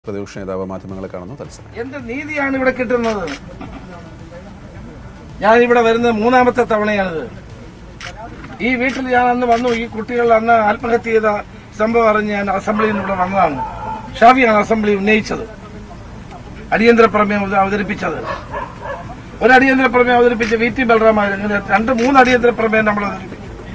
പ്രതിപക്ഷ നേതാവ് മാധ്യമങ്ങളെ കാണുന്നു. തത്സമയം എന്ത് നീതിയാണ് ഇവിടെ കിട്ടുന്നത്? ഞാനിവിടെ വരുന്നത് മൂന്നാമത്തെ തവണയാണിത്. ഈ വീട്ടിൽ ഞാൻ അന്ന് വന്നു. ഈ കുട്ടികൾ അന്ന് ആത്മഹത്യ ചെയ്ത സംഭവം അറിഞ്ഞ് ഞാൻ അസംബ്ലിയിൽ ഇവിടെ വന്നതാണ്. ഷാഫിയാണ് അസംബ്ലി ഉന്നയിച്ചത്, അടിയന്തര പ്രമേയം അവതരിപ്പിച്ചത്. ഒരു അടിയന്തര പ്രമേയം അവതരിപ്പിച്ച് VT ബലറാമായിരുന്നു. 2-3 അടിയന്തര പ്രമേയം നമ്മൾ അവതരിപ്പിച്ചു.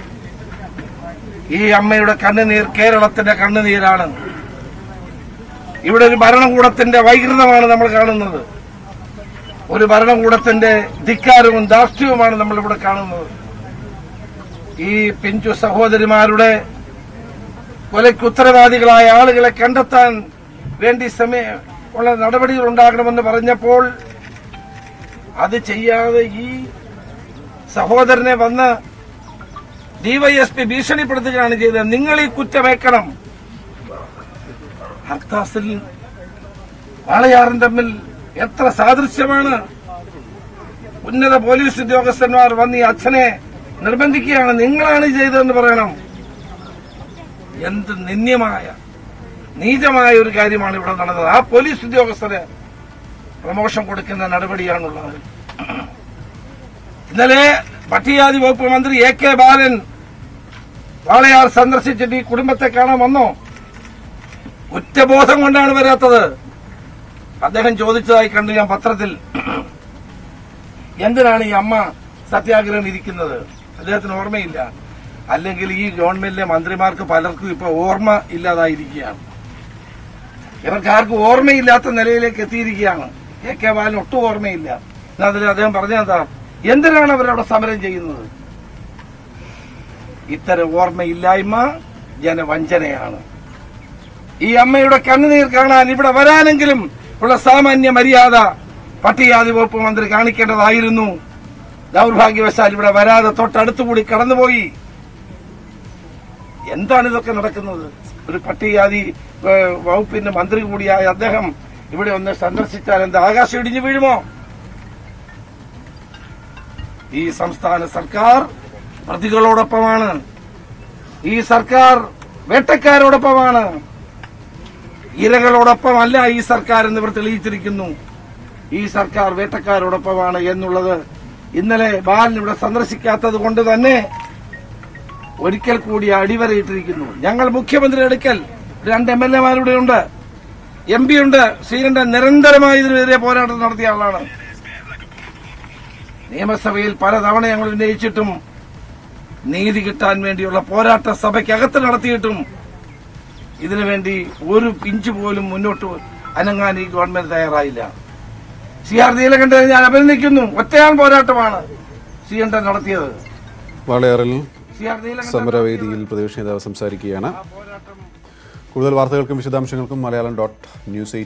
ഈ അമ്മയുടെ കണ്ണുനീർ കേരളത്തിന്റെ കണ്ണുനീരാണ്. ഇവിടെ ഒരു ഭരണകൂടത്തിന്റെ വൈകൃതമാണ് നമ്മൾ കാണുന്നത്. ഒരു ഭരണകൂടത്തിന്റെ ധിക്കാരവും ധാർഷ്ട്യവുമാണ് നമ്മൾ ഇവിടെ കാണുന്നത്. ഈ പിഞ്ചു സഹോദരിമാരുടെ കൊലയ്ക്ക് ഉത്തരവാദികളായ ആളുകളെ കണ്ടെത്താൻ വേണ്ടി ഉള്ള നടപടികൾ ഉണ്ടാകണമെന്ന് പറഞ്ഞപ്പോൾ അത് ചെയ്യാതെ ഈ സഹോദരനെ വന്ന് DYSP ഭീഷണിപ്പെടുത്തുകയാണ് ചെയ്തത്. നിങ്ങൾ ഈ കുറ്റമേക്കണം. ഹർത്താസിൽ വാളയാറും തമ്മിൽ എത്ര സാദൃശ്യമാണ്. ഉന്നത പോലീസ് ഉദ്യോഗസ്ഥന്മാർ വന്ന് ഈ അച്ഛനെ നിർബന്ധിക്കുകയാണ്. നിങ്ങളാണ് ചെയ്തതെന്ന് പറയണം. എന്ത് നിന്ദ്യമായ നീചമായ ഒരു കാര്യമാണ് ഇവിടെ നടന്നത്. ആ പോലീസ് ഉദ്യോഗസ്ഥരെ പ്രമോഷൻ കൊടുക്കുന്ന നടപടിയാണുള്ളത്. ഇന്നലെ പട്ടികജാതി വകുപ്പ് മന്ത്രി AK ബാലൻ വാളയാർ സന്ദർശിച്ചിട്ട് ഈ കുടുംബത്തെ കാണാൻ വന്നോ? കുറ്റബോധം കൊണ്ടാണ് വരാത്തത്. അദ്ദേഹം ചോദിച്ചതായി കണ്ടു ഞാൻ പത്രത്തിൽ. എന്തിനാണ് ഈ അമ്മ സത്യാഗ്രഹം ഇരിക്കുന്നത്? അദ്ദേഹത്തിന് ഓർമ്മയില്ല. അല്ലെങ്കിൽ ഈ ഗവൺമെന്റിലെ മന്ത്രിമാർക്ക് പലർക്കും ഇപ്പൊ ഓർമ്മ ഇല്ലാതായിരിക്കുകയാണ്. ഇവർക്ക് ആർക്കും ഓർമ്മയില്ലാത്ത നിലയിലേക്ക് എത്തിയിരിക്കുകയാണ്. AK ബാലൻ ഒട്ടും ഓർമ്മയില്ല. അതിൽ അദ്ദേഹം പറഞ്ഞതാ, എന്തിനാണ് അവരവിടെ സമരം ചെയ്യുന്നത്? ഇത്തരം ഓർമ്മയില്ലായ്മ ജനവഞ്ചനയാണ്. ഈ അമ്മയുടെ കണ്ണുനീർ കാണാൻ ഇവിടെ വരാനെങ്കിലും ഉള്ള സാമാന്യ മര്യാദ പട്ടികജാതി വകുപ്പ് മന്ത്രി കാണിക്കേണ്ടതായിരുന്നു. ദൌർഭാഗ്യവശാൽ ഇവിടെ വരാതെ തൊട്ടടുത്തുകൂടി കടന്നുപോയി. എന്താണ് ഇതൊക്കെ നടക്കുന്നത്? ഒരു പട്ടികജാതി വകുപ്പിന്റെ മന്ത്രി കൂടിയായ അദ്ദേഹം ഇവിടെ ഒന്ന് സന്ദർശിച്ചാൽ എന്താ ആകാശം ഇടിഞ്ഞു വീഴുമോ? ഈ സംസ്ഥാന സർക്കാർ പ്രതികളോടൊപ്പമാണ്. ഈ സർക്കാർ വേട്ടക്കാരോടൊപ്പമാണ്. ഇരകളോടൊപ്പമല്ല ഈ സർക്കാർ എന്നിവർ തെളിയിച്ചിരിക്കുന്നു. ഈ സർക്കാർ വേട്ടക്കാരോടൊപ്പമാണ് എന്നുള്ളത് ഇന്നലെ ബാലൻ ഇവിടെ സന്ദർശിക്കാത്തത് കൊണ്ട് തന്നെ ഒരിക്കൽ കൂടി അടിവരയിട്ടിരിക്കുന്നു. ഞങ്ങൾ മുഖ്യമന്ത്രിയുടെ അടുക്കൽ 2 MLA-മാരുടെ ഉണ്ട്, MP ഉണ്ട്. ശ്രീകണ്ഠൻ നിരന്തരമായി ഇതിനെതിരെ പോരാട്ടം നടത്തിയ ആളാണ്. നിയമസഭയിൽ പലതവണ ഞങ്ങൾ ഉന്നയിച്ചിട്ടും നീതി കിട്ടാൻ വേണ്ടിയുള്ള പോരാട്ട സഭയ്ക്കകത്ത് നടത്തിയിട്ടും ഇതിനുവേണ്ടി ഒരു പിഞ്ച് പോലും മുന്നോട്ട് അനങ്ങാൻ ഈ ഗവൺമെന്റ് തയ്യാറായില്ല. CR നീലകണ്ഠനെ ഞാൻ അഭിനന്ദിക്കുന്നു. ഒറ്റയാൾ പോരാട്ടമാണ് ശ്രീകണ്ഠൻ നടത്തിയത്. വാളയാറിൽ സമരവേദിയിൽ പ്രതിപക്ഷ നേതാവ് സംസാരിക്കുകയാണ്. കൂടുതൽ വാർത്തകൾക്കും വിശദാംശങ്ങൾക്കും മലയാളം.news